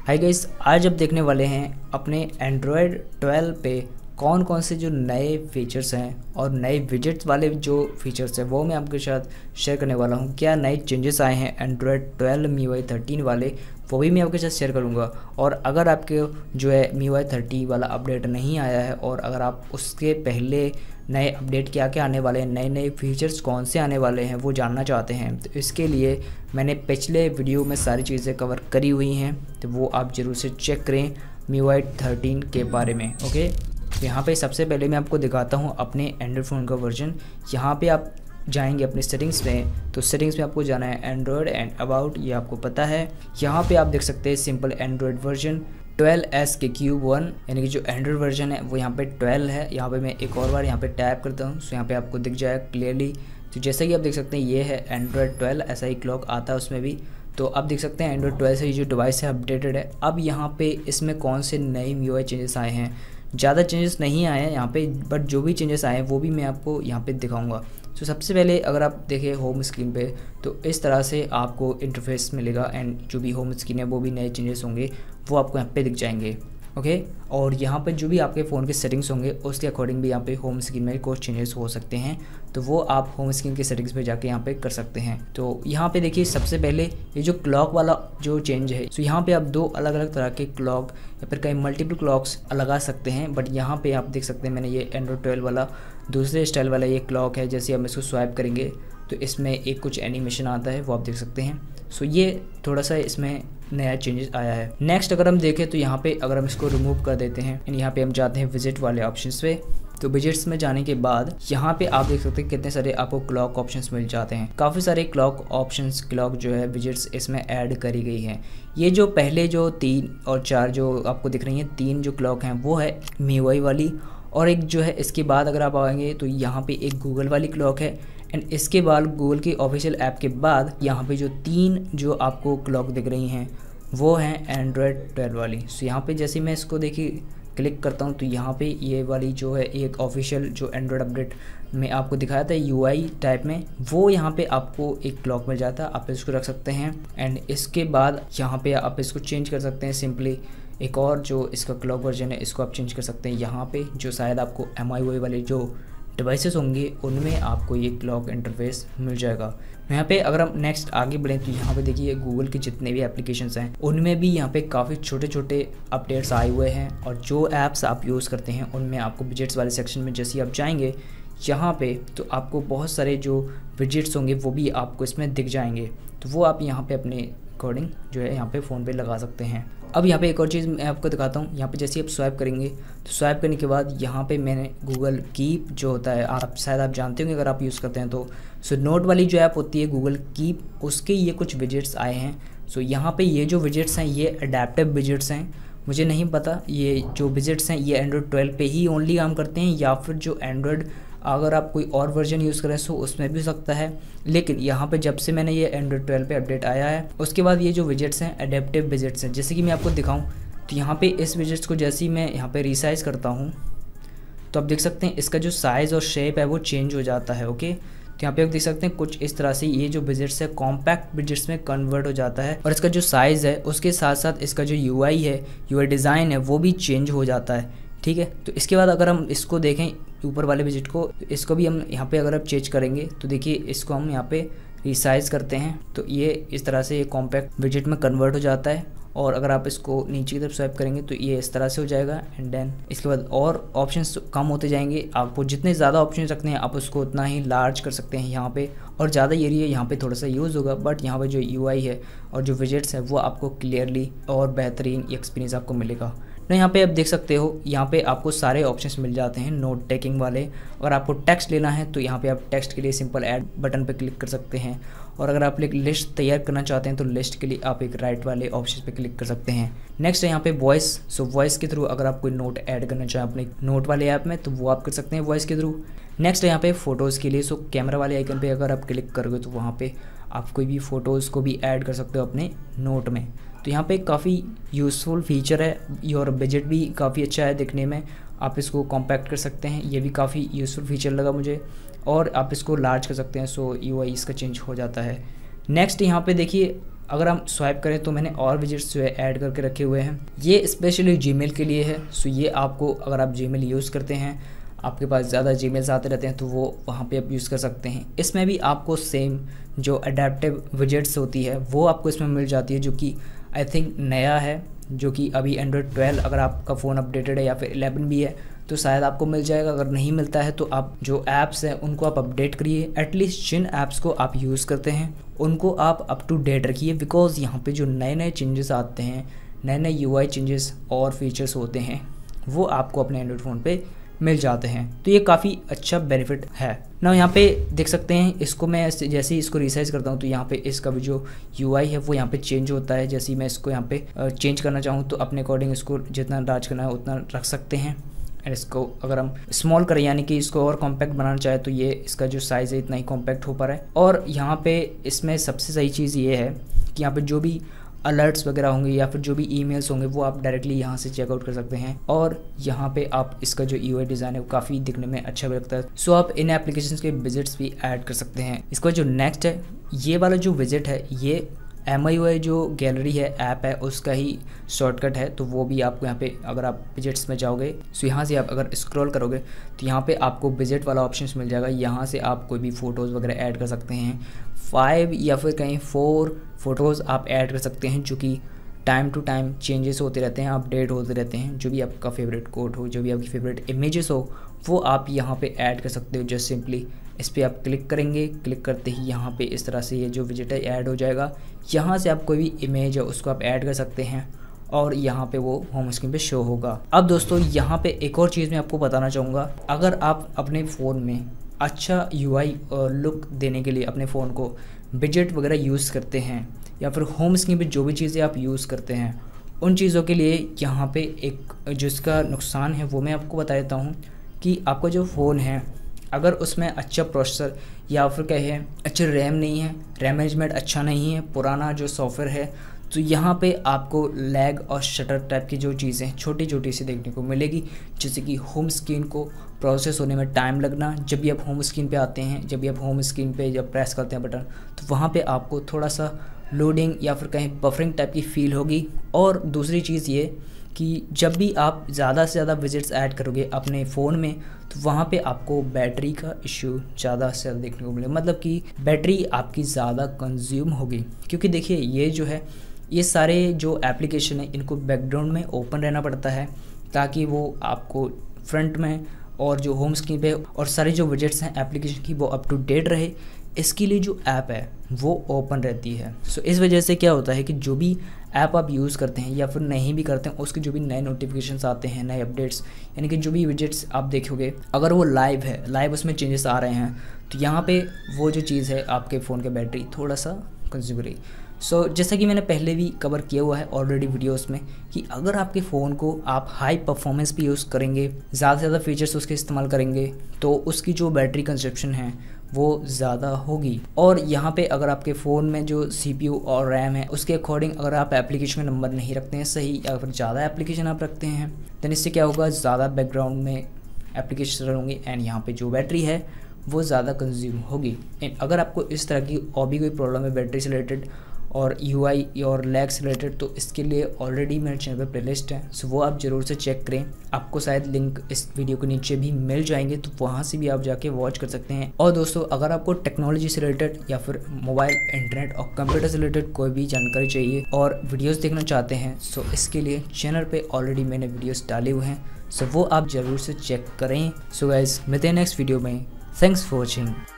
Hi guys, आज अब देखने वाले हैं अपने एंड्रॉयड 12 पे कौन कौन से जो नए फीचर्स हैं और नए विजेट्स वाले जो फीचर्स हैं वो मैं आपके साथ शेयर करने वाला हूं। क्या नए चेंजेस आए हैं एंड्रॉयड 12 MIUI 13 वाले, वो भी मैं आपके साथ शेयर करूंगा। और अगर आपके जो है MIUI 30 वाला अपडेट नहीं आया है और अगर आप उसके पहले नए अपडेट क्या क्या आने वाले हैं, नए नए फीचर्स कौन से आने वाले हैं वो जानना चाहते हैं, तो इसके लिए मैंने पिछले वीडियो में सारी चीज़ें कवर करी हुई हैं, तो वो आप ज़रूर से चेक करें MIUI 13 के बारे में। ओके, तो यहाँ पे सबसे पहले मैं आपको दिखाता हूँ अपने एंड्रॉयड फ़ोन का वर्जन। यहाँ पे आप जाएंगे अपने सेटिंग्स में, तो सेटिंग्स में आपको जाना है एंड्रॉयड एंड अबाउट, ये आपको पता है। यहाँ पे आप देख सकते हैं सिंपल एंड्रॉयड वर्जन 12S के क्यूब 1, यानी कि जो एंड्रॉयड वर्जन है वो यहाँ पे 12 है। यहाँ पे मैं एक और बार यहाँ पे टैप करता हूँ, तो यहाँ पे आपको दिख जाएगा क्लियरली। तो जैसा कि आप देख सकते हैं ये है एंड्रॉयड 12, ऐसा ही क्लॉक आता है उसमें भी। तो आप देख सकते हैं एंड्रॉयड 12 से ये जो डिवाइस है अपडेटेड है। अब यहाँ पे इसमें कौन से नए MIUI चेंजेस आए हैं, ज़्यादा चेंजेस नहीं आए हैं यहाँ पे, बट जो भी चेंजेस आए हैं वो भी मैं आपको यहाँ पे दिखाऊंगा। तो सबसे पहले अगर आप देखें होम स्क्रीन पे, तो इस तरह से आपको इंटरफेस मिलेगा एंड जो भी होम स्क्रीन है वो भी नए चेंजेस होंगे, वो आपको यहाँ पे दिख जाएंगे। ओके, और यहाँ पे जो भी आपके फ़ोन के सेटिंग्स होंगे उसके अकॉर्डिंग भी यहाँ पे होम स्क्रीन में कुछ चेंजेस हो सकते हैं, तो वो आप होम स्क्रीन के सेटिंग्स पे जाके यहाँ पे कर सकते हैं। तो यहाँ पे देखिए सबसे पहले ये जो क्लॉक वाला जो चेंज है, तो यहाँ पे आप दो अलग अलग तरह के क्लॉक या फिर कई मल्टीपल क्लॉक्स लगा सकते हैं। बट यहाँ पे आप देख सकते हैं मैंने ये एंड्रॉयड 12 वाला दूसरे स्टाइल वाला ये क्लॉक है। जैसे हम इसको स्वाइप करेंगे तो इसमें एक कुछ एनिमेशन आता है, वो आप देख सकते हैं। सो ये थोड़ा सा इसमें नया चेंजेस आया है। नेक्स्ट अगर हम देखें तो यहाँ पे अगर हम इसको रिमूव कर देते हैं, यहाँ पे हम जाते हैं विजिट वाले ऑप्शंस पे। तो विजिट्स में जाने के बाद यहाँ पे आप देख सकते हैं कितने सारे आपको क्लॉक ऑप्शंस मिल जाते हैं। काफ़ी सारे क्लॉक ऑप्शंस, क्लॉक जो है विजिट्स इसमें ऐड करी गई हैं। ये जो पहले जो 3 और 4 जो आपको दिख रही हैं, 3 जो क्लॉक हैं वो है MIUI वाली, और एक जो है इसके बाद अगर आप आएंगे तो यहाँ पे एक गूगल वाली क्लॉक है। एंड इसके बाद गूगल की ऑफिशियल ऐप के बाद यहाँ पे जो 3 जो आपको क्लॉक दिख रही हैं वो हैं एंड्रॉयड 12 वाली। सो यहाँ पे जैसे मैं इसको देखिए क्लिक करता हूँ तो यहाँ पे ये वाली जो है एक ऑफिशियल जो एंड्रॉयड अपडेट में आपको दिखाया था UI टाइप में, वो यहाँ पे आपको एक क्लॉक मिल जाता है, आप इसको रख सकते हैं। एंड इसके बाद यहाँ पे आप इसको चेंज कर सकते हैं सिंपली। एक और जो इसका क्लॉक वर्जन है इसको आप चेंज कर सकते हैं यहाँ पे, जो शायद आपको MIUI वाले जो डिवाइसेस होंगे उनमें आपको ये क्लॉक इंटरफेस मिल जाएगा। यहाँ पे अगर हम नेक्स्ट आगे बढ़ें तो यहाँ पे देखिए गूगल के जितने भी एप्लीकेशंस हैं उनमें भी यहाँ पे काफ़ी छोटे छोटे अपडेट्स आए हुए हैं, और जो ऐप्स आप यूज़ करते हैं उनमें आपको विजेट्स वाले सेक्शन में जैसे आप जाएंगे यहाँ पे तो आपको बहुत सारे जो विजेट्स होंगे वो भी आपको इसमें दिख जाएंगे, तो वो आप यहाँ पे अपने अकॉर्डिंग जो है यहाँ पे फ़ोन पे लगा सकते हैं। अब यहाँ पे एक और चीज़ मैं आपको दिखाता हूँ। यहाँ पे जैसे आप स्वाइप करेंगे तो स्वाइप करने के बाद यहाँ पे मैंने गूगल कीप जो होता है, आप शायद आप जानते होंगे अगर आप यूज़ करते हैं तो। सो नोट वाली जो ऐप होती है गूगल कीप, उसके ये कुछ विजेट्स आए हैं। सो यहाँ पे ये जो विजेट्स हैं ये अडेप्टिव विजेट्स हैं। मुझे नहीं पता ये जो विजेट्स हैं ये एंड्रॉयड 12 पे ही ओनली काम करते हैं या फिर जो एंड्रॉयड अगर आप कोई और वर्जन यूज़ करें तो उसमें भी हो सकता है। लेकिन यहाँ पे जब से मैंने ये एंड्रॉयड 12 पे अपडेट आया है उसके बाद ये जो विजेट्स हैं अडेप्टिव विजेट्स हैं। जैसे कि मैं आपको दिखाऊं तो यहाँ पे इस विजेट्स को जैसे ही मैं यहाँ पे रिसाइज़ करता हूँ तो आप देख सकते हैं इसका जो साइज़ और शेप है वो चेंज हो जाता है। ओके, तो यहाँ पे आप देख सकते हैं कुछ इस तरह से ये जो विजेट्स है कॉम्पैक्ट विजेट्स में कन्वर्ट हो जाता है, और इसका जो साइज़ है उसके साथ साथ इसका जो UI है, UI डिज़ाइन है वो भी चेंज हो जाता है। ठीक है, तो इसके बाद अगर हम इसको देखें ऊपर वाले विजेट को, तो इसको भी हम यहाँ पे अगर आप चेंज करेंगे तो देखिए इसको हम यहाँ पे रिसाइज़ करते हैं तो ये इस तरह से ये कॉम्पैक्ट विजेट में कन्वर्ट हो जाता है। और अगर आप इसको नीचे की तरफ स्वाइप करेंगे तो ये इस तरह से हो जाएगा। एंड देन इसके बाद और ऑप्शंस कम होते जाएंगे, आपको जितने ज़्यादा ऑप्शन रखते हैं आप उसको उतना ही लार्ज कर सकते हैं यहाँ पे, और ज़्यादा एरिया यहाँ पे थोड़ा सा यूज़ होगा। बट यहाँ पे जो UI है और जो विजेट्स है वो आपको क्लियरली और बेहतरीन एक्सपीरियंस आपको मिलेगा। ना यहाँ पे आप देख सकते हो यहाँ पे आपको सारे ऑप्शंस मिल जाते हैं नोट टेकिंग वाले। अगर आपको टेक्स्ट लेना है तो यहाँ पे आप टेक्स्ट के लिए सिंपल ऐड बटन पे क्लिक कर सकते हैं, और अगर आप एक लिस्ट तैयार करना चाहते हैं तो लिस्ट के लिए आप एक राइट वाले ऑप्शन पे क्लिक कर सकते हैं। नेक्स्ट है यहाँ पे वॉइस। सो वॉइस के थ्रू अगर आप कोई नोट ऐड करना चाहें अपने नोट वाले ऐप में तो वो आप कर सकते हैं वॉइस के थ्रू। नेक्स्ट है यहाँ पे फ़ोटोज़ के लिए। सो कैमरा वाले आइकन पे अगर आप क्लिक करोगे तो वहाँ पे आप कोई भी फ़ोटोज़ को भी ऐड कर सकते हो अपने नोट में। तो यहाँ पे काफ़ी यूज़फुल फीचर है और बजट भी काफ़ी अच्छा है दिखने में, आप इसको कॉम्पैक्ट कर सकते हैं, ये भी काफ़ी यूज़फुल फीचर लगा मुझे। और आप इसको लार्ज कर सकते हैं, सो UI इसका चेंज हो जाता है। नेक्स्ट यहाँ पे देखिए, अगर हम स्वाइप करें तो मैंने और विजिट्स जो है ऐड करके रखे हुए हैं। ये स्पेशली जीमेल के लिए है। सो ये आपको, अगर आप जीमेल यूज़ करते हैं, आपके पास ज़्यादा जीमेल्स आते रहते हैं, तो वो वहाँ पे आप यूज़ कर सकते हैं। इसमें भी आपको सेम जो अडेप्टिव विजिट्स होती है वो आपको इसमें मिल जाती है, जो कि आई थिंक नया है, जो कि अभी एंड्रॉयड 12 अगर आपका फ़ोन अपडेटेड है या फिर 11 भी है तो शायद आपको मिल जाएगा। अगर नहीं मिलता है तो आप जो ऐप्स हैं उनको आप अपडेट करिए। एटलीस्ट जिन ऐप्स को आप यूज़ करते हैं उनको आप अप टू डेट रखिए, बिकॉज़ यहाँ पे जो नए नए चेंजेस आते हैं, नए नए यूआई चेंजेस और फीचर्स होते हैं, वो आपको अपने एंड्रॉयड फ़ोन पे मिल जाते हैं। तो ये काफ़ी अच्छा बेनिफिट है ना। यहाँ पे देख सकते हैं, इसको मैं जैसे ही इसको रिसाइज करता हूँ तो यहाँ पे इसका भी जो यूआई है वो यहाँ पे चेंज होता है। जैसे ही मैं इसको यहाँ पे चेंज करना चाहूँ तो अपने अकॉर्डिंग इसको जितना लार्ज करना है उतना रख सकते हैं। एंड इसको अगर हम स्मॉल करें, यानी कि इसको और कॉम्पैक्ट बनाना चाहे, तो ये इसका जो साइज़ है इतना ही कॉम्पैक्ट हो पा रहा है। और यहाँ पे इसमें सबसे सही चीज़ ये है कि यहाँ पे जो भी अलर्ट्स वगैरह होंगे या फिर जो भी ईमेल्स होंगे वो आप डायरेक्टली यहाँ से चेकआउट कर सकते हैं। और यहाँ पे आप इसका जो यूआई डिज़ाइन है वो काफ़ी दिखने में अच्छा भी लगता है। सो आप इन एप्लीकेशंस के विजिट्स भी ऐड कर सकते हैं। इसका जो नेक्स्ट है, ये वाला जो विजिट है, ये MIUI जो गैलरी है, ऐप है, उसका ही शॉर्टकट है। तो वो भी आपको यहाँ पे, अगर आप विजिट्स में जाओगे सो यहाँ से आप अगर स्क्रॉल करोगे तो यहाँ पे आपको विजिट वाला ऑप्शन मिल जाएगा। यहाँ से आप कोई भी फ़ोटोज़ वगैरह ऐड कर सकते हैं। 5 या फिर कहीं 4 फोटोज़ आप ऐड कर सकते हैं, जो कि टाइम टू टाइम चेंजेस होते रहते हैं, अपडेट होते रहते हैं। जो भी आपका फेवरेट कोड हो, जो भी आपकी फेवरेट इमेजेस हो, वो आप यहाँ पे ऐड कर सकते हो। जस्ट सिंपली इस पर आप क्लिक करेंगे, क्लिक करते ही यहाँ पे इस तरह से ये जो विजिट है ऐड हो जाएगा। यहाँ से आप कोई भी इमेज है उसको आप ऐड कर सकते हैं और यहाँ पे वो होम स्क्रीन पे शो होगा। अब दोस्तों यहाँ पे एक और चीज़ मैं आपको बताना चाहूँगा, अगर आप अपने फ़ोन में अच्छा यूआई लुक देने के लिए अपने फ़ोन को विजिट वगैरह यूज़ करते हैं या फिर होम स्क्रीन पे जो भी चीज़ें आप यूज़ करते हैं, उन चीज़ों के लिए यहाँ पे एक जिसका नुकसान है वो मैं आपको बता देता हूँ कि आपका जो फ़ोन है, अगर उसमें अच्छा प्रोसेसर या फिर कहें अच्छा रैम नहीं है, रैम मैनेजमेंट अच्छा नहीं है, पुराना जो सॉफ्टवेयर है, तो यहाँ पे आपको लैग और शटर टाइप की जो चीज़ें छोटी छोटी सी देखने को मिलेगी। जैसे कि होम स्क्रीन को प्रोसेस होने में टाइम लगना। जब भी आप होम स्क्रीन पे आते हैं, जब भी आप होम स्क्रीन पे जब प्रेस करते हैं बटन, तो वहाँ पे आपको थोड़ा सा लोडिंग या फिर कहीं बफरिंग टाइप की फील होगी। और दूसरी चीज़ ये कि जब भी आप ज़्यादा से ज़्यादा विजिट्स ऐड करोगे अपने फ़ोन में, तो वहाँ पे आपको बैटरी का इशू ज़्यादा से ज़्यादा देखने को मिलेगा। मतलब कि बैटरी आपकी ज़्यादा कंज्यूम होगी, क्योंकि देखिए ये जो है, ये सारे जो एप्लीकेशन है इनको बैकग्राउंड में ओपन रहना पड़ता है ताकि वो आपको फ्रंट में और जो होम स्क्रीन पे और सारे जो विजेट्स हैं एप्लीकेशन की वो अप टू डेट रहे। इसके लिए जो ऐप है वो ओपन रहती है। सो इस वजह से क्या होता है कि जो भी ऐप आप यूज़ करते हैं या फिर नहीं भी करते हैं, उसके जो भी नए नोटिफिकेशंस आते हैं, नए अपडेट्स, यानी कि जो भी विजेट्स आप देखोगे, अगर वो लाइव है, लाइव उसमें चेंजेस आ रहे हैं, तो यहाँ पे वो जो चीज़ है आपके फ़ोन के बैटरी थोड़ा सा कंज्यूम करेगी। सो जैसा कि मैंने पहले भी कवर किया हुआ है ऑलरेडी वीडियोस में कि अगर आपके फ़ोन को आप हाई परफॉर्मेंस पे यूज़ करेंगे, ज़्यादा से ज़्यादा फीचर्स उसके इस्तेमाल करेंगे, तो उसकी जो बैटरी कंजप्शन है वो ज़्यादा होगी। और यहाँ पे अगर आपके फ़ोन में जो CPU और रैम है उसके अकॉर्डिंग अगर आप एप्लीकेशन का नंबर नहीं रखते हैं सही, या फिर ज़्यादा एप्लीकेशन आप रखते हैं, देन इससे क्या होगा, ज़्यादा बैकग्राउंड में एप्लीकेशन होंगे एंड यहाँ पे जो बैटरी है वो ज़्यादा कंज्यूम होगी। एंड अगर आपको इस तरह की और भी कोई प्रॉब्लम है बैटरी से रिलेटेड और UI और लैग से रिलेटेड, तो इसके लिए ऑलरेडी मेरे चैनल पे प्लेलिस्ट है, सो वो आप ज़रूर से चेक करें। आपको शायद लिंक इस वीडियो के नीचे भी मिल जाएंगे, तो वहाँ से भी आप जाके वॉच कर सकते हैं। और दोस्तों अगर आपको टेक्नोलॉजी से रिलेटेड या फिर मोबाइल, इंटरनेट और कंप्यूटर से रिलेटेड कोई भी जानकारी चाहिए और वीडियोज़ देखना चाहते हैं, सो इसके लिए चैनल पर ऑलरेडी मैंने वीडियोज़ डाले हुए हैं, सो वो आप ज़रूर से चेक करें। सो गाइस मिलते हैं नेक्स्ट वीडियो में। Thanks for watching.